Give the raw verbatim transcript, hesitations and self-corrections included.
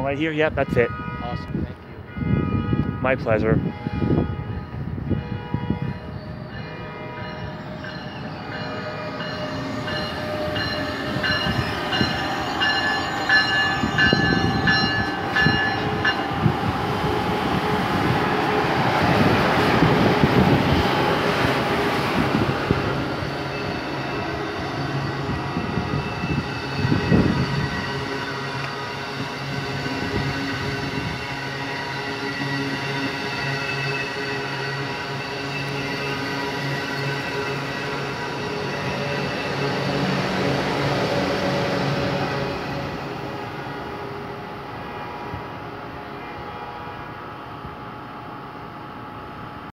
right here? Yep, that's it. Awesome. Thank you. My pleasure.